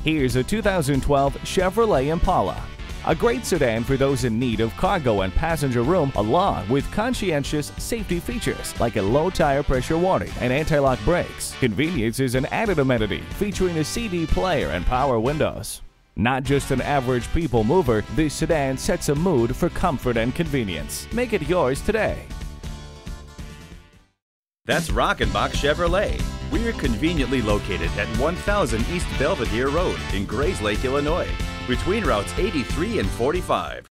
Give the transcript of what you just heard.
Here's a 2012 Chevrolet Impala. A great sedan for those in need of cargo and passenger room, along with conscientious safety features like a low tire pressure warning and anti-lock brakes. Convenience is an added amenity featuring a CD player and power windows. Not just an average people mover, this sedan sets a mood for comfort and convenience. Make it yours today. That's Rockenbach Chevrolet. We're conveniently located at 1000 East Belvidere Road in Grayslake, Illinois, between routes 83 and 45.